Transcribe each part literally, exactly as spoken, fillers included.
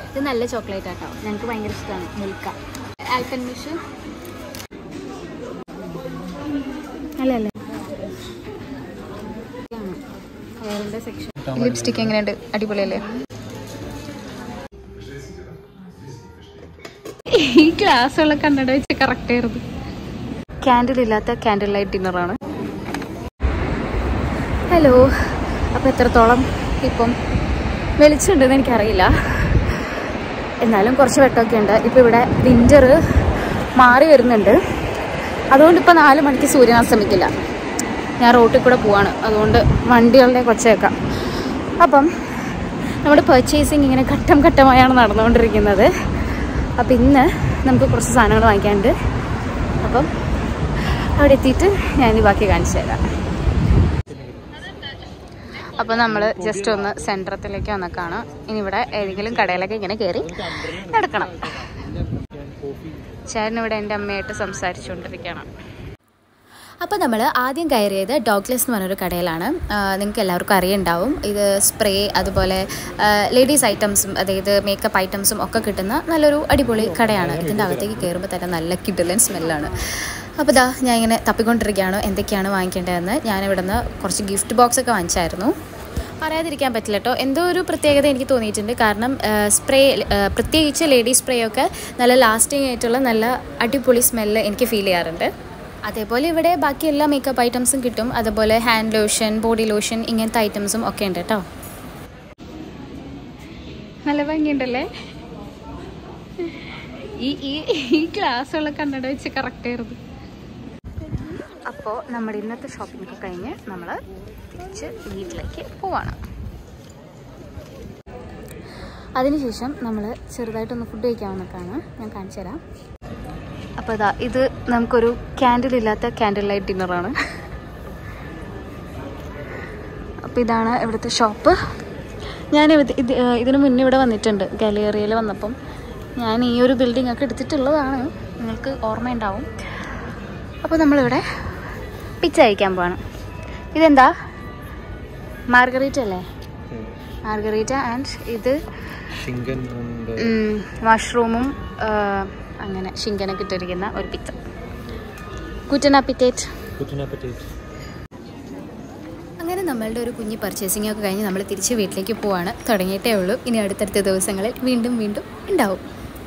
ഇത് നല്ല ചോക്ലേറ്റ് ആട്ടോ, ഞങ്ങൾക്ക് ഭയങ്കര ഇഷ്ടമാണ്. മിൽക്ക ആൽക്കൻമിഷ് അല്ല അല്ലേ സെക്ഷൻ. ലിപ്സ്റ്റിക് എങ്ങനെയുണ്ട്? അടിപൊളിയല്ലേ? ഈ ഗ്ലാസ്സുള്ള കണ്ണട വെച്ച് കറക്റ്റ് ആയിരുന്നു. ക്യാൻഡിൽ ഇല്ലാത്ത ക്യാൻഡിൽ ലൈറ്റ് ഡിന്നറാണ്. ഹലോ. അപ്പോൾ എത്രത്തോളം ഇപ്പം വെളിച്ചുണ്ടെന്ന് എനിക്കറിയില്ല, എന്നാലും കുറച്ച് വെട്ടമൊക്കെ ഉണ്ട്. ഇപ്പോൾ ഇവിടെ വിൻ്റർ മാറി വരുന്നുണ്ട്, അതുകൊണ്ട് ഇപ്പോൾ നാല് മണിക്ക് സൂര്യൻ അസ്തമിക്കില്ല. ഞാൻ റോട്ടിൽ കൂടെ പോവാണ്, അതുകൊണ്ട് വണ്ടികളുടെ കൊച്ച കേൾക്കാം. അപ്പം നമ്മുടെ പർച്ചേസിങ് ഇങ്ങനെ ഘട്ടം ഘട്ടമായാണ് നടന്നുകൊണ്ടിരിക്കുന്നത്. അപ്പം ഇന്ന് നമുക്ക് കുറച്ച് സാധനങ്ങൾ വാങ്ങിക്കാനുണ്ട്. അപ്പം അവിടെ എത്തിയിട്ട് ഞാൻ ഈ ബാക്കി കാണിച്ചു തരാം. അപ്പോൾ നമ്മൾ ജസ്റ്റ് ഒന്ന് സെൻറ്ററത്തിലേക്ക് വന്നേക്കാണ്. ഇനി ഇവിടെ ഏതെങ്കിലും കടയിലൊക്കെ ഇങ്ങനെ കയറി നടക്കണം. ചേട്ടനിവിടെ എൻ്റെ അമ്മയായിട്ട് സംസാരിച്ചുകൊണ്ടിരിക്കണം. അപ്പോൾ നമ്മൾ ആദ്യം കയറിയത് ഡോഗ്ലെസ് എന്ന് പറഞ്ഞൊരു കടയിലാണ്. നിങ്ങൾക്ക് എല്ലാവർക്കും അറിയുണ്ടാവും, ഇത് സ്പ്രേ അതുപോലെ ലേഡീസ് ഐറ്റംസും അതായത് മേക്കപ്പ് ഐറ്റംസും ഒക്കെ കിട്ടുന്ന നല്ലൊരു അടിപൊളി കടയാണ്. ഇതിൻ്റെ അകത്തേക്ക് കയറുമ്പോൾ തന്നെ നല്ല കിഡിലൻ സ്മെല്ലാണ്. അപ്പോൾ ഇതാ ഞാൻ ഇങ്ങനെ തപ്പിക്കൊണ്ടിരിക്കുകയാണ് എന്തൊക്കെയാണ് വാങ്ങിക്കേണ്ടതെന്ന്. ഞാനിവിടെ നിന്ന് കുറച്ച് ഗിഫ്റ്റ് ബോക്സ് ഒക്കെ വാങ്ങിച്ചായിരുന്നു. പറയാതിരിക്കാൻ പറ്റില്ല കേട്ടോ, എന്തോ ഒരു പ്രത്യേകത എനിക്ക് തോന്നിയിട്ടുണ്ട്. കാരണം സ്പ്രേ, പ്രത്യേകിച്ച് ലേഡീസ് സ്പ്രേ ഒക്കെ നല്ല ലാസ്റ്റിംഗ് ആയിട്ടുള്ള നല്ല അടിപൊളി സ്മെല്ല് എനിക്ക് ഫീൽ ചെയ്യാറുണ്ട്. അതേപോലെ ഇവിടെ ബാക്കി എല്ലാ മേക്കപ്പ് ഐറ്റംസും കിട്ടും. അതുപോലെ ഹാൻഡ് ലോഷൻ, ബോഡി ലോഷൻ, ഇങ്ങനത്തെ ഐറ്റംസും ഒക്കെ ഉണ്ട് കേട്ടോ. നല്ല ഭംഗിയുണ്ടല്ലേ? ഈ ഈ ഈ ഗ്ലാസ്സുള്ള കണ്ണട വെച്ച് കറക്റ്റ് ആയിരുന്നു. അപ്പോൾ നമ്മുടെ ഇന്നത്തെ ഷോപ്പിംഗ് ഒക്കെ കഴിഞ്ഞ് നമ്മൾ തിരിച്ച് വീട്ടിലേക്ക് പോവാണ്. അതിനുശേഷം നമ്മൾ ചെറുതായിട്ടൊന്ന് ഫുഡ് കഴിക്കാവുന്നൊക്കെയാണ്, ഞാൻ കാണിച്ചു തരാം. അപ്പോൾ ഇതാ ഇത് നമുക്കൊരു ക്യാൻഡിൽ ഇല്ലാത്ത ക്യാൻഡിൽ ലൈറ്റ് ഡിന്നറാണ്. അപ്പോൾ ഇതാണ് ഇവിടുത്തെ ഷോപ്പ്. ഞാൻ ഇത് ഇതിന് മുന്നേ ഇവിടെ വന്നിട്ടുണ്ട്, ഗാലറിയിൽ വന്നപ്പം. ഞാൻ ഈ ഒരു ബിൽഡിംഗ് ഒക്കെ എടുത്തിട്ടുള്ളതാണ്, നിങ്ങൾക്ക് ഓർമ്മയുണ്ടാവും. അപ്പോൾ നമ്മളിവിടെ പിസ്സ കഴിക്കാൻ പോവാണ്. ഇതെന്താ? മാർഗറീറ്റ അല്ലേ? മാർഗറീറ്റ ആൻഡ് ഇത് മഷ്റൂമും അങ്ങനെ ഷിങ്കനൊക്കെ ഇട്ടിരിക്കുന്ന ഒരു പിസ്സ. Good apatite. അങ്ങനെ നമ്മളുടെ ഒരു കുഞ്ഞ് പർച്ചേസിംഗ് ഒക്കെ കഴിഞ്ഞ് നമ്മൾ തിരിച്ച് വീട്ടിലേക്ക് പോവാണ്. തുടങ്ങിയിട്ടേ ഉള്ളൂ, ഇനി അടുത്തടുത്ത ദിവസങ്ങളിൽ വീണ്ടും വീണ്ടും ഉണ്ടാവും.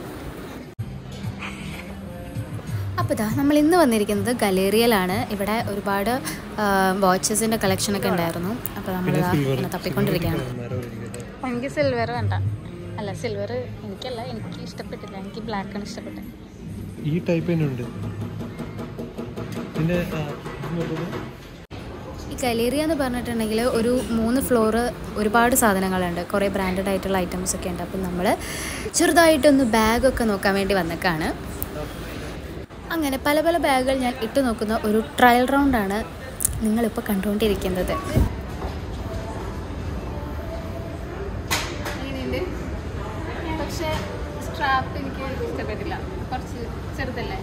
അപ്പോൾ ഇതാ നമ്മൾ ഇന്ന് വന്നിരിക്കുന്നത് ഗലേറിയയിലാണ്. ഇവിടെ ഒരുപാട് വാച്ചസിൻ്റെ കളക്ഷനൊക്കെ ഉണ്ടായിരുന്നു. അപ്പോൾ നമ്മൾ ഇങ്ങനെ തപ്പിക്കൊണ്ടിരിക്കുകയാണ്. എനിക്ക് സിൽവർ വേണ്ട. അല്ല, സിൽവർ എനിക്കല്ല, എനിക്ക് ഇഷ്ടപ്പെട്ടില്ല. എനിക്ക് ബ്ലാക്ക് ആണ് ഇഷ്ടപ്പെട്ടത്. ഈ ടൈപ്പ് തന്നെ ഉണ്ട്. പിന്നെ ഈ ഗലേറിയ എന്ന് പറഞ്ഞിട്ടുണ്ടെങ്കിൽ ഒരു മൂന്ന് ഫ്ലോറ് ഒരുപാട് സാധനങ്ങളുണ്ട്, കുറേ ബ്രാൻഡഡ് ആയിട്ടുള്ള ഐറ്റംസ് ഒക്കെ ഉണ്ട്. അപ്പം നമ്മൾ ചെറുതായിട്ടൊന്ന് ബാഗൊക്കെ നോക്കാൻ വേണ്ടി വന്നേക്കാണ്. അങ്ങനെ പല പല ബാഗുകൾ ഞാൻ ഇട്ട് നോക്കുന്ന ഒരു ട്രയൽ റൗണ്ടാണ് നിങ്ങളിപ്പോൾ കണ്ടുകൊണ്ടിരിക്കുന്നത്. പക്ഷേ സ്ട്രാപ്പ് എനിക്ക് ഇഷ്ടപ്പെട്ടില്ല, കുറച്ച് ചെറുതല്ലേ.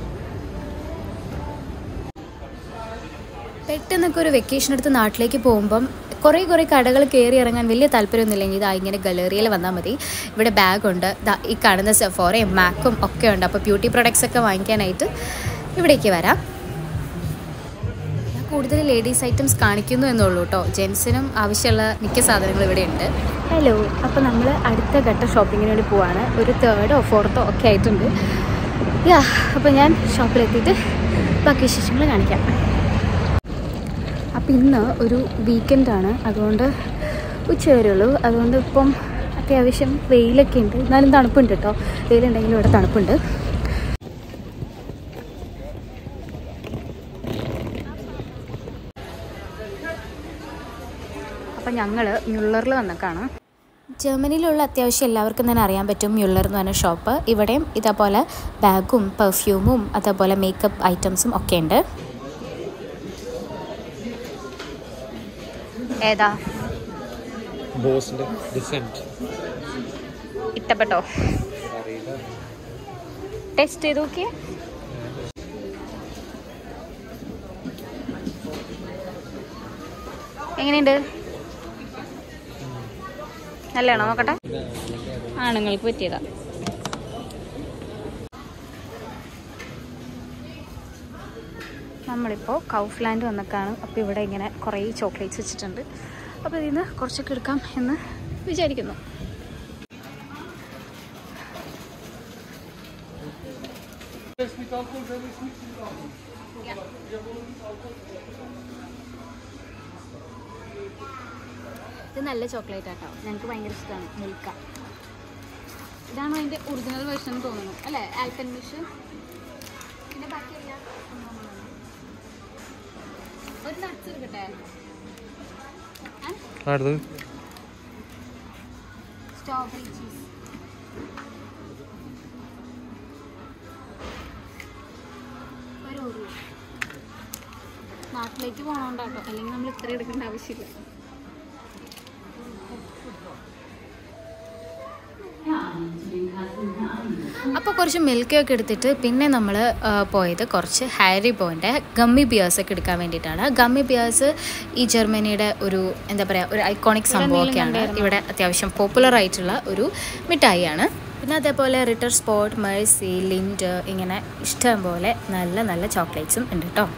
പെട്ടെന്നൊക്കെ ഒരു വെക്കേഷൻ എടുത്ത് നാട്ടിലേക്ക് പോകുമ്പം കുറേ കുറേ കടകൾ കയറി ഇറങ്ങാൻ വലിയ താല്പര്യമൊന്നുമില്ലെങ്കിൽ ഇതാ ഇങ്ങനെ ഗലേറിയയിൽ വന്നാൽ മതി. ഇവിടെ ബാഗുണ്ട്, ഈ കാണുന്ന സെഫോറയും മാക്കും ഒക്കെ ഉണ്ട്. അപ്പോൾ ബ്യൂട്ടി പ്രൊഡക്ട്സ് ഒക്കെ വാങ്ങിക്കാനായിട്ട് ഇവിടേക്ക് വരാം. ഞാൻ കൂടുതൽ ലേഡീസ് ഐറ്റംസ് കാണിക്കുന്നു എന്നുള്ളൂ കേട്ടോ, ജെൻസിനും ആവശ്യമുള്ള മിക്ക സാധനങ്ങളും ഇവിടെ ഉണ്ട്. ഹലോ. അപ്പോൾ നമ്മൾ അടുത്ത ഘട്ട ഷോപ്പിങ്ങിന് വേണ്ടി പോവാണ്. ഒരു തേർഡോ ഫോർത്തോ ഒക്കെ ആയിട്ടുണ്ട്. യാ, അപ്പോൾ ഞാൻ ഷോപ്പിലെത്തിയിട്ട് ബാക്കി വിശേഷങ്ങൾ കാണിക്കാം. അപ്പം ഇന്ന് ഒരു വീക്കെൻഡാണ്, അതുകൊണ്ട് ഉച്ച വരെയുള്ളൂ. അതുകൊണ്ട് ഇപ്പം അത്യാവശ്യം വെയിലൊക്കെ ഉണ്ട്, എന്നാലും തണുപ്പുണ്ട് കേട്ടോ. വെയിലുണ്ടെങ്കിലും ഇവിടെ തണുപ്പുണ്ട്. അപ്പം ഞങ്ങൾ മ്യുള്ളറിൽ വന്നേക്കാണ്. ജർമ്മനിയിലുള്ള അത്യാവശ്യം എല്ലാവർക്കും തന്നെ അറിയാൻ പറ്റും മ്യുള്ളർ എന്ന് പറഞ്ഞ ഷോപ്പ്. ഇവിടെയും ഇതേപോലെ ബാഗും പെർഫ്യൂമും അതേപോലെ മേക്കപ്പ് ഐറ്റംസും ഒക്കെ ഉണ്ട്. ഏതാ ഇഷ്ടപ്പെട്ടോ? ടെസ്റ്റ് ചെയ്ത് നോക്കിയേ. എങ്ങനെയുണ്ട്? നല്ലതാണോ? നോക്കട്ടെ. ആണുങ്ങൾക്ക് പറ്റിയതാണ്. നമ്മളിപ്പോൾ കൗഫ്ലാൻഡ് വന്നേക്കാണ്. അപ്പോൾ ഇവിടെ ഇങ്ങനെ കുറേ ചോക്ലേറ്റ്സ് വെച്ചിട്ടുണ്ട്. അപ്പോൾ ഇതിൽ നിന്ന് കുറച്ചൊക്കെ എടുക്കാം എന്ന് വിചാരിക്കുന്നു. ഇത് നല്ല ചോക്ലേറ്റ് ആട്ടോ, ഞങ്ങൾക്ക് ഭയങ്കര ഇഷ്ടമാണ്. മിൽക്ക ഇതാണ് അതിൻ്റെ ഒറിജിനൽ വേർഷൻ തോന്നുന്നു അല്ലേ? ആൽപ്പൻമിഷ്. പിന്നെ ബാക്കിയല്ല ഒരു നട്ട്സ് എടുക്കട്ടെ. Strawberry cheese. ഒരു ഓറിയോ. നാട്ടിലേക്ക് പോകണോണ്ടാട്ടോ, അല്ലെങ്കിൽ നമ്മൾ ഇത്ര എടുക്കേണ്ട ആവശ്യമില്ല. അപ്പോൾ കുറച്ച് മിൽക്കൊക്കെ എടുത്തിട്ട് പിന്നെ നമ്മൾ പോയത് കുറച്ച് ഹാരി പോയിൻ്റെ ഗമ്മി ബിയേഴ്സൊക്കെ എടുക്കാൻ വേണ്ടിയിട്ടാണ്. ഗമ്മി ബിയേഴ്സ് ഈ ജർമ്മനിയുടെ ഒരു എന്താ പറയുക ഒരു ഐക്കോണിക് സംഭവമൊക്കെയാണ്. ഇവിടെ അത്യാവശ്യം പോപ്പുലർ ആയിട്ടുള്ള ഒരു മിഠായിയാണ്. പിന്നെ അതേപോലെ റിട്ടർ സ്പോട്ട്, മേഴ്സി, ലിൻഡ് ഇങ്ങനെ ഇഷ്ടം പോലെ നല്ല നല്ല ചോക്ലേറ്റ്സും ഉണ്ട് കേട്ടോ.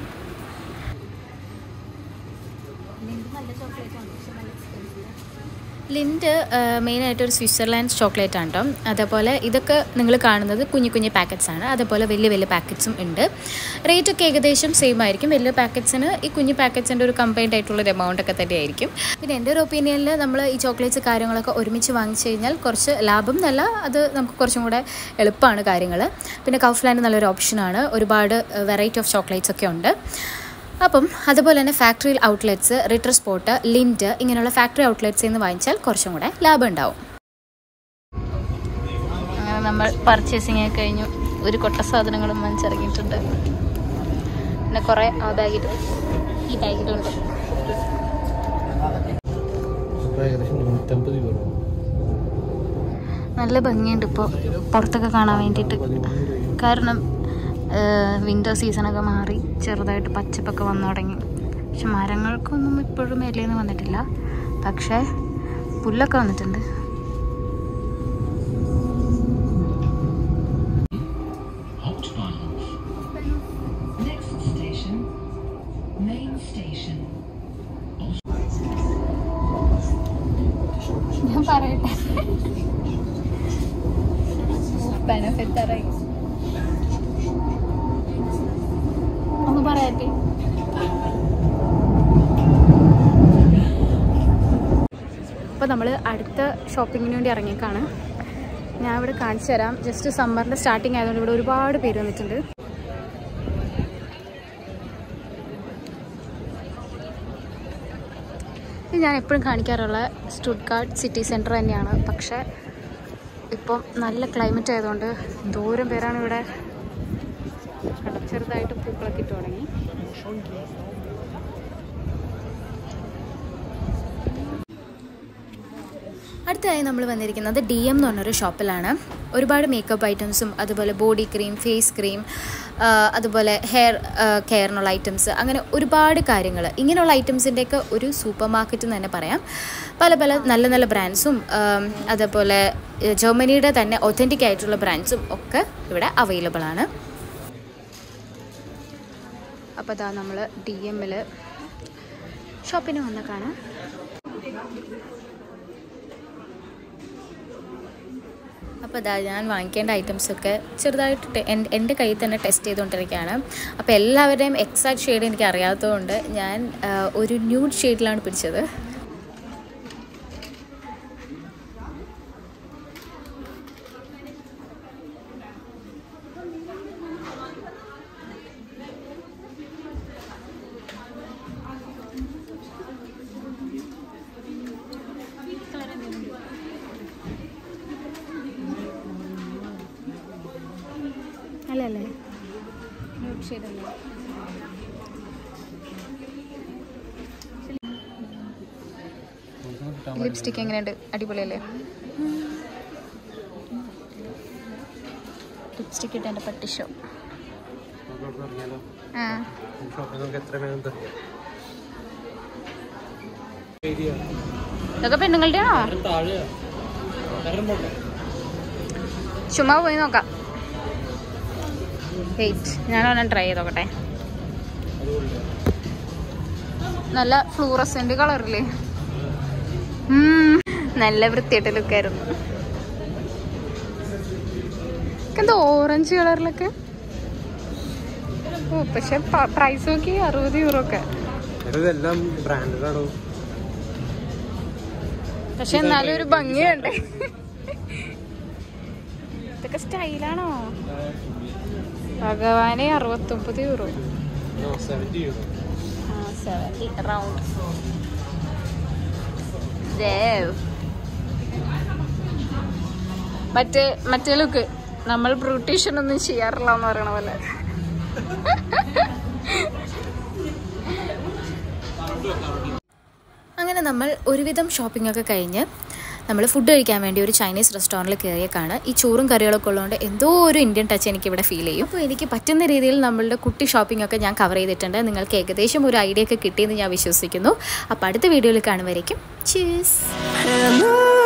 ലിൻഡ് മെയിനായിട്ട് ഒരു സ്വിറ്റ്സർലാൻഡ് ചോക്ലേറ്റ് ആണ് കേട്ടോ. അതേപോലെ ഇതൊക്കെ നിങ്ങൾ കാണുന്നത് കുഞ്ഞു കുഞ്ഞു പാക്കറ്റ്സ് ആണ്. അതേപോലെ വലിയ വലിയ പാക്കറ്റ്സും ഉണ്ട്. റേറ്റൊക്കെ ഏകദേശം സെയിം ആയിരിക്കും. വലിയ പാക്കറ്റ്സിന് ഈ കുഞ്ഞു പാക്കറ്റ്സിൻ്റെ ഒരു കമ്പൈൻഡ് ആയിട്ടുള്ളൊരു എമൗണ്ട് ഒക്കെ തന്നെയായിരിക്കും. പിന്നെ എൻ്റെ ഒരു ഒപ്പീനിയനിൽ നമ്മൾ ഈ ചോക്ലേറ്റ്സ് കാര്യങ്ങളൊക്കെ ഒരുമിച്ച് വാങ്ങിച്ചു കഴിഞ്ഞാൽ കുറച്ച് ലാഭം എന്നല്ല, അത് നമുക്ക് കുറച്ചും കൂടെ എളുപ്പമാണ് കാര്യങ്ങൾ. പിന്നെ കൗഫ്ലാൻഡ് നല്ലൊരു ഓപ്ഷനാണ്. ഒരുപാട് വെറൈറ്റി ഓഫ് ചോക്ലേറ്റ്സ് ഒക്കെ ഉണ്ട്. അപ്പം അതുപോലെ തന്നെ factory outlets, Ritter sport, Lindt ഇങ്ങനെയുള്ള ഫാക്ടറി ഔട്ട്ലെറ്റ്സിൽ നിന്ന് വാങ്ങിച്ചാൽ കുറച്ചും കൂടെ ലാഭം ഉണ്ടാവും. അങ്ങനെ നമ്മൾ പർച്ചേസിങ് ഒക്കെ കഴിഞ്ഞു. ഒരു കൊട്ട സാധനങ്ങളും വാങ്ങിച്ചിറങ്ങിയിട്ടുണ്ട്. പിന്നെ കുറേ ആ ബാഗിലും ഈ ബാഗിലുണ്ട്. നല്ല ഭംഗിയുണ്ട് ഇപ്പോൾ പുറത്തൊക്കെ കാണാൻ വേണ്ടിയിട്ട്. കാരണം വിൻ്റർ സീസണൊക്കെ മാറി ചെറുതായിട്ട് പച്ചപ്പൊക്കെ വന്നു തുടങ്ങി. പക്ഷെ മരങ്ങൾക്കൊന്നും ഇപ്പോഴും ഇലയൊന്നും വന്നിട്ടില്ല, പക്ഷേ പുല്ലൊക്കെ വന്നിട്ടുണ്ട്. ഞാൻ പറയട്ടെ, ബെനഫിറ്റ് അറിയാം ഒന്ന് പറയട്ടെ. അപ്പോൾ നമ്മൾ അടുത്ത ഷോപ്പിങ്ങിന് വേണ്ടി ഇറങ്ങിയേക്കാണ്. ഞാൻ ഇവിടെ കാണിച്ചു തരാം. ജസ്റ്റ് സമ്മറിൻ്റെ സ്റ്റാർട്ടിങ് ആയതുകൊണ്ട് ഇവിടെ ഒരുപാട് പേര് വന്നിട്ടുണ്ട്. ഇത് ഞാൻ എപ്പോഴും കാണിക്കാറുള്ള സ്റ്റുട്ട്ഗാർട്ട് സിറ്റി സെൻറ്റർ തന്നെയാണ്. പക്ഷേ ഇപ്പം നല്ല ക്ലൈമറ്റ് ആയതുകൊണ്ട് ദൂരം പേരാണ് ഇവിടെ. ചെറുതായിട്ട് പൂക്കളൊക്കെ ഇട്ട് തുടങ്ങി. അടുത്തതായി നമ്മൾ വന്നിരിക്കുന്നത് ഡി എം എന്ന് പറഞ്ഞൊരു ഷോപ്പിലാണ്. ഒരുപാട് മേക്കപ്പ് ഐറ്റംസും അതുപോലെ ബോഡി ക്രീം, ഫേസ് ക്രീം, അതുപോലെ ഹെയർ കെയറിനുള്ള ഐറ്റംസ്, അങ്ങനെ ഒരുപാട് കാര്യങ്ങൾ. ഇങ്ങനെയുള്ള ഐറ്റംസിൻ്റെയൊക്കെ ഒരു സൂപ്പർ മാർക്കറ്റ് എന്ന് തന്നെ പറയാം. പല പല നല്ല നല്ല ബ്രാൻഡ്സും അതേപോലെ ജർമ്മനിയുടെ തന്നെ ഒത്തൻറ്റിക് ആയിട്ടുള്ള ബ്രാൻഡ്സും ഒക്കെ ഇവിടെ അവൈലബിൾ ആണ്. അപ്പോൾ അതാ നമ്മൾ ഡി എമ്മിൽ ഷോപ്പിന് വന്ന കാണാം. അപ്പോൾ അതാ ഞാൻ വാങ്ങിക്കേണ്ട ഐറ്റംസൊക്കെ ചെറുതായിട്ട് എൻ്റെ കയ്യിൽ തന്നെ ടെസ്റ്റ് ചെയ്തുകൊണ്ടിരിക്കുകയാണ്. അപ്പോൾ എല്ലാവരുടെയും എക്സാക്ട് ഷെയ്ഡ് എനിക്ക് അറിയാത്തതുകൊണ്ട് ഞാൻ ഒരു ന്യൂഡ് ഷെയ്ഡിലാണ് പിടിച്ചത്. അല്ലല്ലേ ന്യൂഡ് ഷെയ്ഡ് അല്ലേ? ലിപ്സ്റ്റിക്ക് എങ്ങനെയുണ്ട്? അടിപൊളിയല്ലേ? ലിപ്സ്റ്റിക്ക് ഇട്ട് എൻ്റെ പട്ടി ഷോ. ആ ഇതൊക്കെ പെണ്ണുങ്ങളുടെ ആണോ? ചുമ്മാ പോയി നോക്കാം. വെയിറ്റ്, ഞാനൊന്നും ട്രൈ ചെയ്ത് നോക്കട്ടെ. നല്ല ഫ്ലൂറസെന്റ് കളറില്ലേ, നല്ല വൃത്തിയായിട്ട് ലുക്കായിരുന്നു. എന്താ ഓറഞ്ച് കളറിലൊക്കെ. ഓ പക്ഷെ പ്രൈസ് നോക്കി അറുപത് യൂറോ ഒക്കെ. പക്ഷെ എന്നാലും ഒരു ഭംഗിയുണ്ട്. ഇതൊക്കെ സ്റ്റൈലാണോ ഭഗവാനെ? അറുപത്തൊമ്പത് യൂറോ റൗണ്ട്. മറ്റേ മറ്റേ ലുക്ക് നമ്മൾ ബ്യൂട്ടീഷ്യനൊന്നും ചെയ്യാറില്ല എന്ന് പറയണ പോലെ. അങ്ങനെ നമ്മൾ ഒരുവിധം ഷോപ്പിംഗ് ഒക്കെ കഴിഞ്ഞ് നമ്മൾ ഫുഡ് കഴിക്കാൻ വേണ്ടി ഒരു ചൈനീസ് റെസ്റ്റോറൻറ്റിൽ കയറിയേക്കാണ്. ഈ ചോറും കറികളൊക്കെ ഉള്ളതുകൊണ്ട് എന്തോ ഒരു ഇന്ത്യൻ ടച്ച് എനിക്കിവിടെ ഫീൽ ചെയ്യും. അപ്പോൾ എനിക്ക് പറ്റുന്ന രീതിയിൽ നമ്മളുടെ കുട്ടി ഷോപ്പിംഗ് ഒക്കെ ഞാൻ കവർ ചെയ്തിട്ടുണ്ട്. നിങ്ങൾക്ക് ഏകദേശം ഒരു ഐഡിയ ഒക്കെ കിട്ടിയെന്ന് ഞാൻ വിശ്വസിക്കുന്നു. അപ്പോൾ അടുത്ത വീഡിയോയിൽ കാണുമായിരിക്കും. ചീസ്.